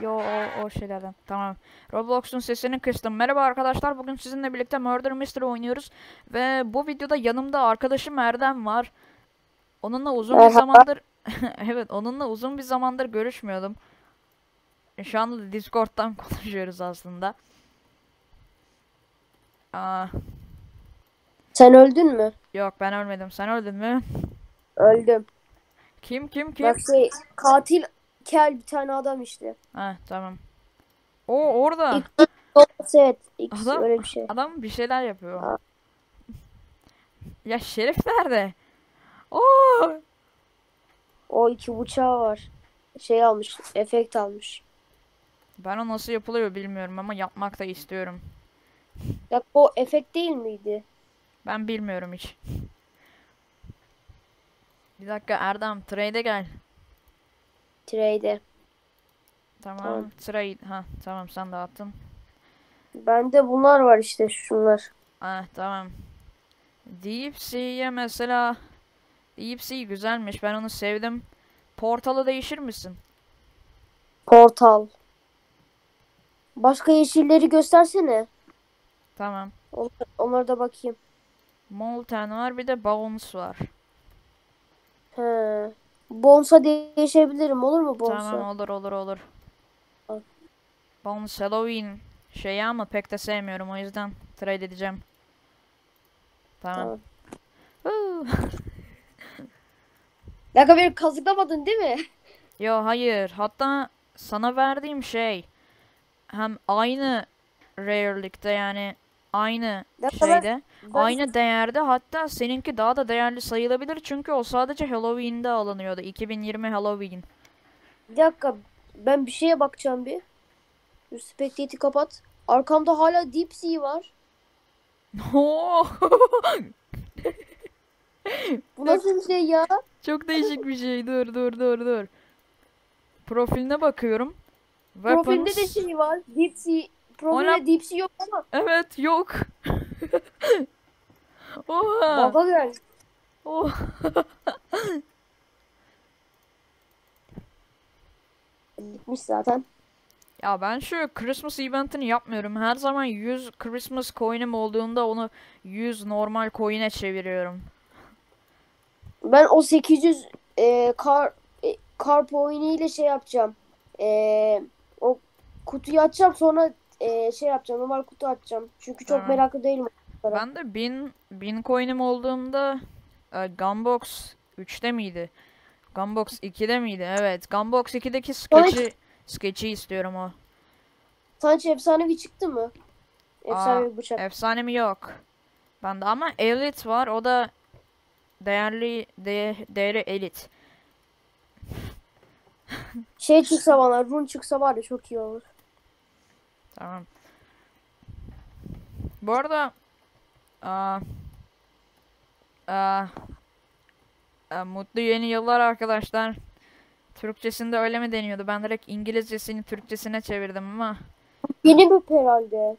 Yo o şeylerden. Tamam. Roblox'un sesini kıstım. Merhaba arkadaşlar. Bugün sizinle birlikte Murder Mystery oynuyoruz. Ve bu videoda yanımda arkadaşım Erdem var. Onunla uzun bir Merhaba. zamandır evet, onunla uzun bir zamandır görüşmüyordum. Şu anda da Discord'dan konuşuyoruz aslında. Aa, Sen öldün mü? yok ben ölmedim. Sen öldün mü? Öldüm. Kim? Bak katil kel bir tane adam işte. Ha tamam. O orada. X set X Adam öyle bir şey. adam bir şeyler yapıyor. Ha, Ya Şerif nerede? Oo! o iki bıçağı var. Şey almış, efekt almış. Ben o nasıl yapılıyor bilmiyorum ama yapmak da istiyorum. Ya o efekt değil miydi? Ben bilmiyorum hiç. Bir dakika Erdem, trade'e gel. Trade'e. Tamam. Tamam, trade. Ha, tamam sen de attın. Bende bunlar var işte şunlar. Ah, tamam. Deep Sea'ye mesela Deep Sea güzelmiş. Ben onu sevdim. Portalı değişir misin? Portal. Başka yeşilleri göstersene. Tamam. Onlara da bakayım. Molten var, bir de Bounce var. He. Bonsa değişebilirim, olur mu Tamam, Bonsa? olur. Al. Bounce Halloween şeyi ama pek de sevmiyorum, o yüzden trade edeceğim. Tamam. Tamam. Huu. Dakika, beni kazıklamadın değil mi? Yo hayır. Hatta sana verdiğim şey hem aynı rare'likte, yani aynı Dakika şeyde, ben aynı değerde, hatta seninki daha da değerli sayılabilir çünkü o sadece Halloween'de alınıyordu. 2020 Halloween. bir dakika, ben bir şeye bakacağım bir. Dur, Spectate'i kapat. Arkamda hala Deep Sea var. Oo! Bu Çok, nasıl bir şey ya? çok değişik bir şey. Dur. Profiline bakıyorum. Profilde de Weapons. şey var. Deep Sea. Ona Profilde Deep Sea yok ama. evet yok. Oha. Baba gel. Oh. Gitmiş zaten. Ya ben şu Christmas eventini yapmıyorum. Her zaman 100 Christmas coin'im olduğunda onu 100 normal coin'e çeviriyorum. Ben o 800 kar oyunu ile şey yapacağım. O kutuyu açacağım, sonra şey yapacağım. Normal kutu açacağım. Çünkü çok Tamam. meraklı değilim onlara. Ben de 1000 coin'im olduğunda Gunbox 3'te miydi? Gunbox 2'de miydi? Evet. Gunbox 2'deki Sana, sketch'i istiyorum o. sana hiç efsanevi çıktı mı? Aa, Efsanevi bıçak. efsane mi yok. Bende ama Elite var. O da değeri Elite. Şey çıksa bana, run çıksa var ya, çok iyi olur. Tamam. Bu arada aa, aa, mutlu yeni yıllar arkadaşlar. Türkçesinde öyle mi deniyordu? Ben direkt İngilizcesini Türkçesine çevirdim ama. Yeni map herhalde.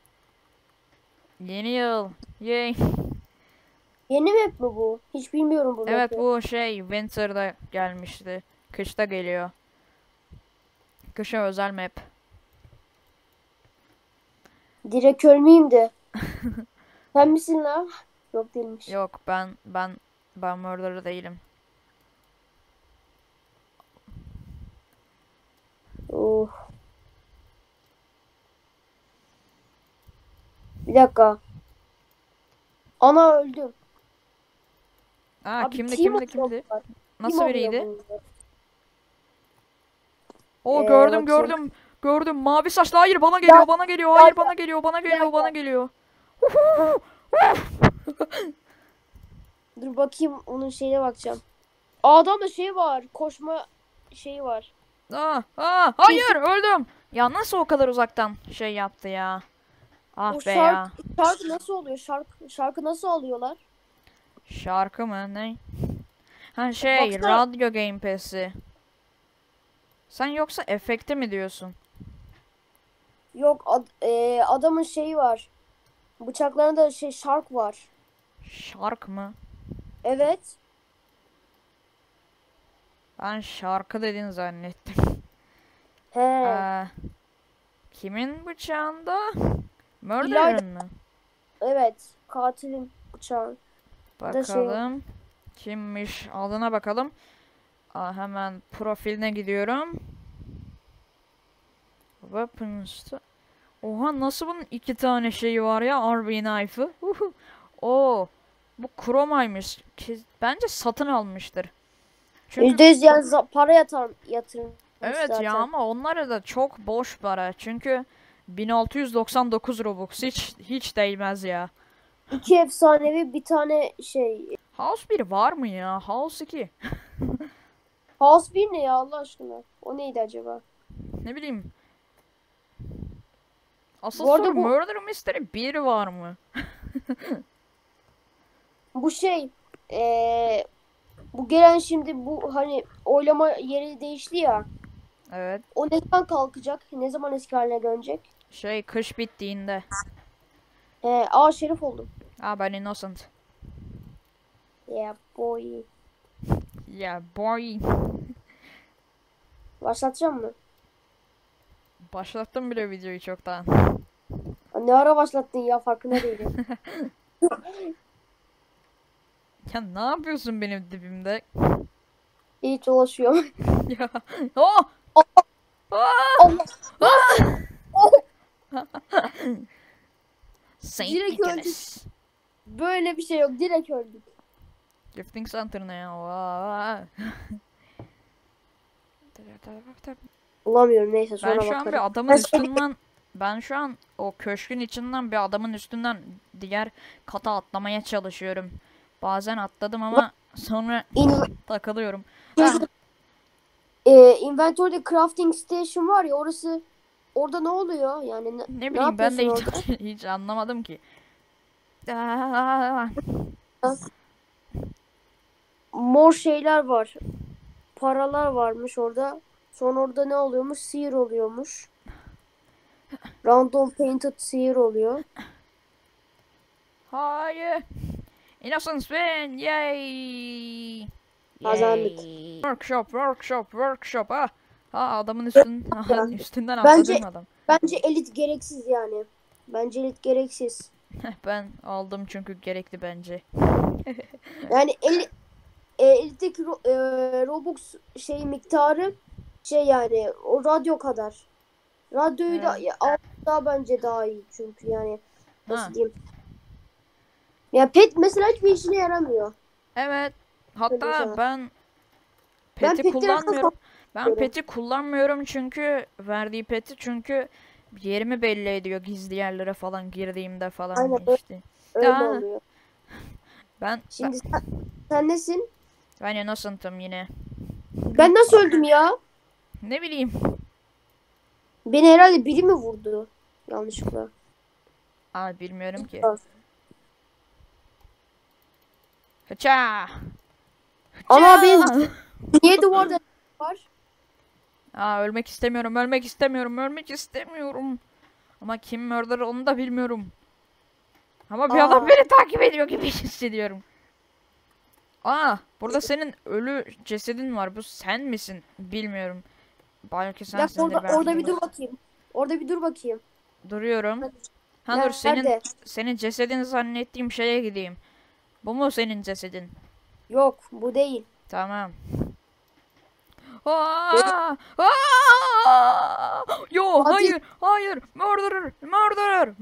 Yeni yıl. Yay. Yeni map mi bu? Hiç bilmiyorum bu Evet, map'i. bu şey Winter'da gelmişti. Kışta geliyor. Kışa özel map. Direkt ölmeyeyim de. Sen misin lan? Yok, değilmiş. Yok, ben murderer değilim. Oh. Bir dakika. Ana, öldüm. Aa, Abi kimdi team kimdi oluyor kimdi? bunlar. Team Nasıl oluyor biriydi? bunlar. O gördüm Bakayım. gördüm. Gördüm. Mavi saçlı. Hayır bana Ya, geliyor. Bana geliyor. ya, Hayır ya, bana geliyor. Bana ya, geliyor. Bana ya. geliyor. Dur bakayım, onun şeyine bakacağım. Adamda şey var. Koşma şeyi var. Hayır öldüm. Ya nasıl o kadar uzaktan şey yaptı ya. O Ah be ya. şarkı nasıl oluyor? Şarkı nasıl alıyorlar? Şarkı mı ne? Ha şey, Baksana. radyo Game Pass'i. Sen yoksa efekti mi diyorsun? Yok, adamın şeyi var. Bıçaklarında şey şark var. Şark mı? Evet. Ben şarkı dedin zannettim. He. Kimin bıçağında? İlayda. Murderer'ın mı? Evet. Katilin bıçağı. Da şey. Bakalım. Kimmiş? Adına bakalım. Hemen profiline gidiyorum. Weapons. Oha, nasıl bunun 2 tane şeyi var ya, RB knife'ı. Oo, bu kromaymış. Bence satın almıştır. Çünkü %100 yani para yatırmış evet zaten. ya, ama onlara da çok boş para. Çünkü 1699 Robux hiç değmez ya. 2 efsanevi bir tane şey. House 1 var mı ya? House 2. House 1 ne ya Allah aşkına? O neydi acaba? Ne bileyim. Asıl Bu arada soru, bu Murder Mystery 1 var mı? şey bu gelen şimdi bu hani oylama yeri değişti ya. Evet. O ne zaman kalkacak? Ne zaman eski haline dönecek? Kış bittiğinde. Şerif oldum. Ben innocent. Yeah boy. Yeah boy. Başlatacağım mı? Başlattım bile videoyu çoktan. Ne ara başlattın ya farkında değilim. Ya ne yapıyorsun benim dibimde? İyi dolaşıyorum. Ya. Oh! Allah. Saint Direkt Nicholas. Böyle bir şey yok. Direkt öldük. Gifting Center ne ya? Vay. Bulamıyorum neyse Ben sonra şu an bakarım. bir adamın üstünden ben şu an o köşkün içinden bir adamın üstünden diğer kata atlamaya çalışıyorum. Bazen atladım ama sonra takılıyorum. Inventory'de crafting station var ya orada ne oluyor? Yani Ne bileyim, ben de yapıyorsun hiç, orada? hiç anlamadım ki. Mor şeyler var. Paralar varmış orada. Sonra orada ne oluyormuş? Sihir oluyormuş. Random painted sihir oluyor. Hayır. Innocent win. Yay. Kazandık. Workshop. Adamın üstünden Bence atladım adam. bence elit gereksiz yani. Bence elit gereksiz. Ben aldım çünkü gerekli bence. Yani elitteki Robux miktarı yani o radyo kadar. Radyoyu da daha bence daha iyi çünkü yani nasıl diyeyim. Ya pet mesela hiçbir işine yaramıyor. Evet. Hatta Mesela. ben Ben peti petleri kullanmıyorum. Ben atıyorum. peti kullanmıyorum çünkü verdiği peti yerimi belli ediyor gizli yerlere falan girdiğimde falan Aynen işte. öyle Aa, oluyor. ben Şimdi sen nesin? ben innocent'ım yine. Ben nasıl öldüm ya? Ne bileyim. Beni herhalde biri mi vurdu? Yanlışlıkla. Bilmiyorum ki. Hıça. Ama benim niye duvarda var? Ölmek istemiyorum. Ama kim murderer onu da bilmiyorum. Ama bir adam beni takip ediyor gibi hissediyorum. Burada senin ölü cesedin var. Bu sen misin? Bilmiyorum. Belki sensindir. Orada bir dur bakayım. Orada bir dur bakayım. Duruyorum. Dur, Nerede? senin cesedin zannettiğim şeye gideyim. Bu mu senin cesedin? Yok bu değil. Tamam. Yo, Hadi. hayır. Murderer.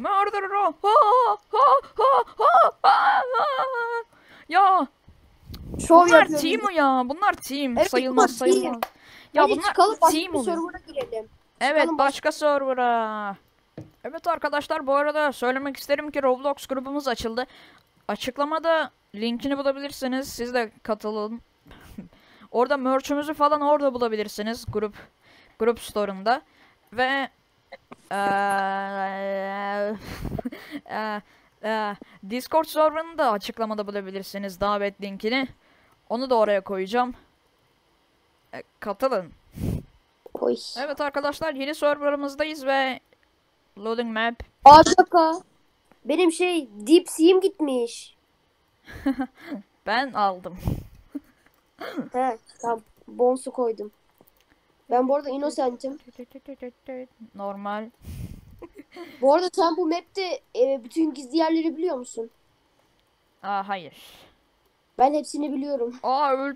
Ya, Şov bunlar yapıyorum. team ya. Bunlar team. Evet, Sayılmaz. bunlar team. Ya Hadi bunlar çıkalım başka team bir oluyor. server'a girelim. Evet, Çıkalım başka server'a. Evet arkadaşlar, bu arada söylemek isterim ki Roblox grubumuz açıldı. Açıklamada linkini bulabilirsiniz. Siz de katılın. Orada merch'ümüzü falan orada bulabilirsiniz. Grup store'unda. Ve Discord server'ını da açıklamada bulabilirsiniz. Davet linkini. Onu da oraya koyacağım. Katılın. Oy. Evet arkadaşlar, yeni server'ımızdayız ve loading map. Bir dakika. Benim Deep Sea'm gitmiş. Ben aldım. He tamam. Bonsu koydum. Ben bu arada Innocent'im. Normal. Bu arada sen bu map'te bütün gizli yerleri biliyor musun? Aa hayır. Ben hepsini biliyorum. Aa öl.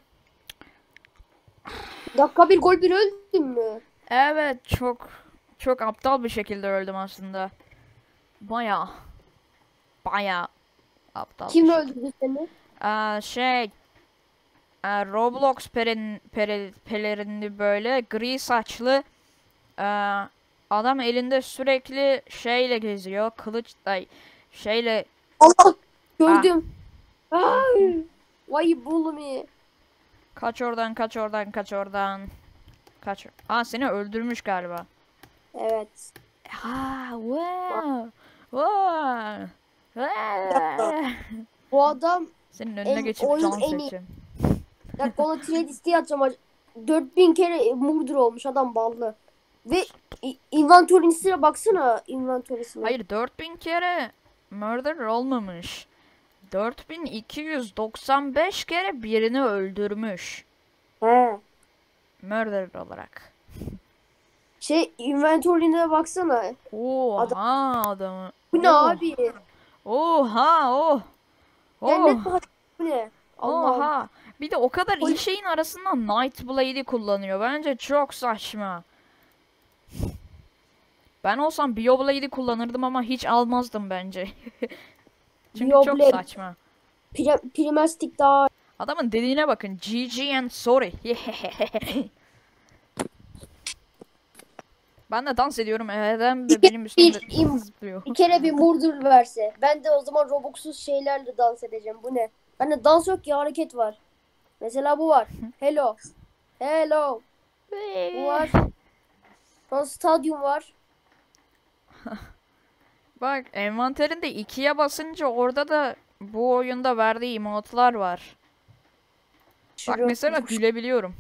Dakika bir gol bir öldün mü? Evet çok aptal bir şekilde öldüm aslında. Baya baya aptal Kim bir şey. öldürdü seni? Roblox pelerinli böyle gri saçlı adam elinde sürekli şeyle geziyor. Kılıç şeyle Allah gördüm. Ay, vay bulumi. kaç oradan kaç oradan kaç oradan. Kaç. Aa seni öldürmüş galiba. Evet. Ha, wow. Wow. Bu adam Senin önüne geçip oyunun can en iyi. çekeceğim. Dakika ona trade isteği atacağım. 4000 kere murder olmuş adam ballı. Ve inventory'sine baksana inventory'sine. Hayır 4000 kere murder olmamış. 4295 kere birini öldürmüş. He. Murder olarak. Inventory'ine baksana. Oha adamı. Bu ne abi? Oha oh. Cennet Oh. bahçesi bu ne? Allah'ım. Oha. Bir de o kadar iyi şeyin arasından Nightblade'i kullanıyor. Bence çok saçma. Ben olsam Bioblade'i kullanırdım ama hiç almazdım bence. Çünkü çok Bioblade. saçma. Primastik daha. Adamın dediğine bakın. GG and sorry. Ben de dans ediyorum. Adam da benim üstümde zıplıyor. Bir kere bir murder verse. Ben de o zaman Robux'suz şeylerle dans edeceğim. Bu ne? Bende dans yok ki hareket var. Mesela bu var. Hello. Hello. Bu var. Sonra stadyum var. Bak envanterinde 2'ye basınca orada da bu oyunda verdiği emotlar var. Bak mesela gülebiliyorum.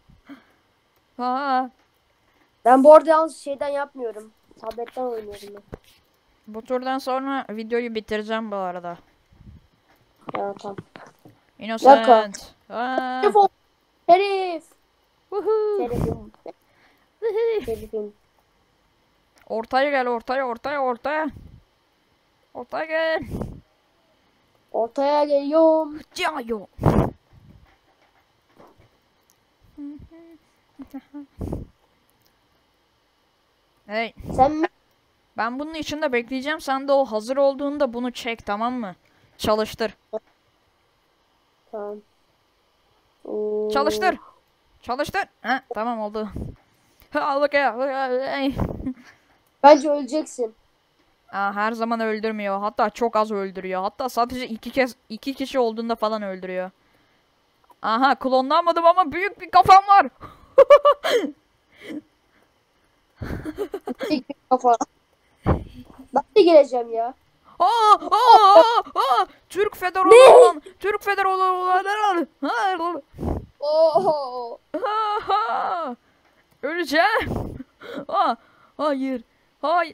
Ha, Ben bu arada yalnız şeyden yapmıyorum. Tabletten oynuyorum ben. bu turdan sonra videoyu bitireceğim bu arada. Ya tamam. Innocent. Ha. Telefon. Herif. Woohoo. Herifim. Herifim. Ortaya gel ortaya. Ortaya gel. Ortaya geliyorum. Cayo. Hey, Sen ben bunun içinde bekleyeceğim. Sen de o hazır olduğunda bunu çek, tamam mı? Çalıştır. Tamam. Çalıştır. Çalıştır. Ha, tamam oldu. Al bakayım. Bence öleceksin. Aa, her zaman öldürmüyor. Hatta çok az öldürüyor. Hatta sadece iki kişi olduğunda falan öldürüyor. Aha, klonlanmadım ama büyük bir kafam var. Tek bir kafa. Ben de geleceğim ya. Türk Federoğlu. Türk Federoğlu. Oo. Öleceğim. Hayır. Hayır.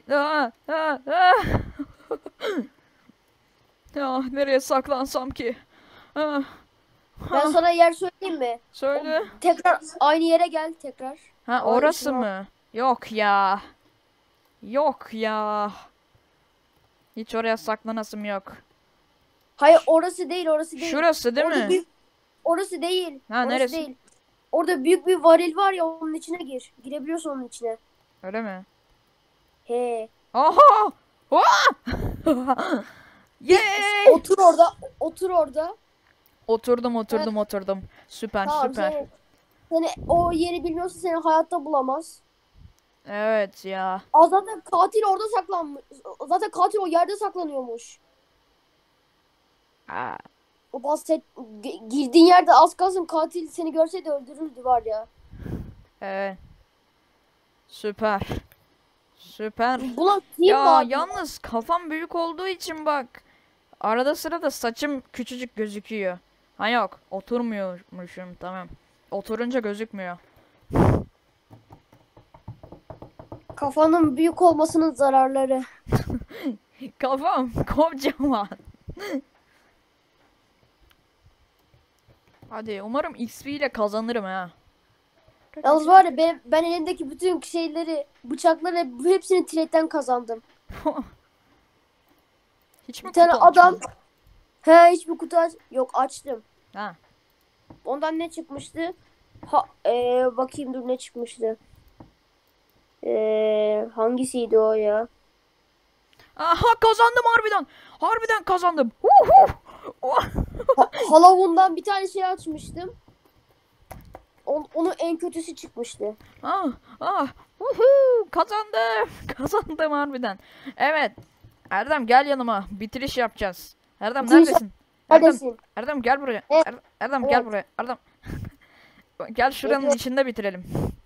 Ya nereye saklansam ki? Ben sana yer söyleyeyim mi? Söyle. Tekrar aynı yere gel tekrar. Ha orası mı? Yok ya. Yok ya. Hiç oraya saklanasım yok. Hayır orası değil orası değil. Şurası değil Orada mi? orası değil. Ha, Orası neresi? değil. Orada büyük bir varil var ya onun içine gir. Girebiliyorsun onun içine. Öyle mi? He. Aha! Yay! Otur orada. Otur orada. Oturdum. Süper Tamam süper. seni o yeri bilmiyorsa seni hayatta bulamaz. Evet ya. Zaten katil orada saklanmış. Zaten katil o yerde saklanıyormuş. Aa, O girdiğin yerde az kalsın katil seni görseydi öldürürdü var ya. evet. Süper. Süper. Buna Ya abi? yalnız kafam büyük olduğu için bak. Arada sırada saçım küçücük gözüküyor. Ha yok. Oturmuyormuşum, tamam. Oturunca gözükmüyor. Kafanın büyük olmasının zararları. Kafam kocaman. Hadi umarım XP ile kazanırım ha. Yalnız var ya ben elimdeki bütün şeyleri, bıçakları hepsini trade'den kazandım. Hiç mi Bir tane kutu adam açmadın? hiçbir kutu yok açtım. Ha. Ondan ne çıkmıştı? Bakayım dur ne çıkmıştı. Hangisiydi o ya? Aha kazandım harbiden. Harbiden kazandım. Huhu. Halavundan bir tane şey açmıştım. Onun en kötüsü çıkmıştı. Kazandım. Kazandım harbiden. Evet. Erdem gel yanıma. Bitiriş yapacağız. Erdem Bitiriş neredesin? Erdem, Neredesin? Erdem gel buraya. Evet, Erdem evet. gel buraya. Erdem. Gel şuranın Evet. içinde bitirelim.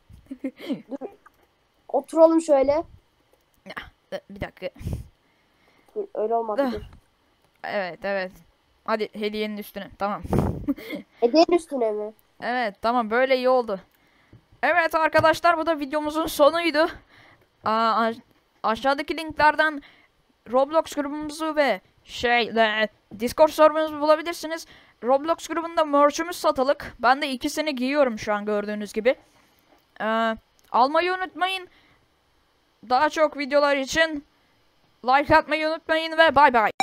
Oturalım şöyle. Bir dakika. Dur, öyle olmadı. Dur. Evet evet. Hadi hediyenin üstüne. Tamam. Hediyenin üstüne mi? Evet tamam böyle iyi oldu. Evet arkadaşlar bu da videomuzun sonuydu. Aşağıdaki linklerden Roblox grubumuzu ve Discord serverımızı bulabilirsiniz. Roblox grubunda merch'ümüz satılık. Ben de ikisini giyiyorum şu an gördüğünüz gibi. Almayı unutmayın. Daha çok videolar için like atmayı unutmayın ve bay bay.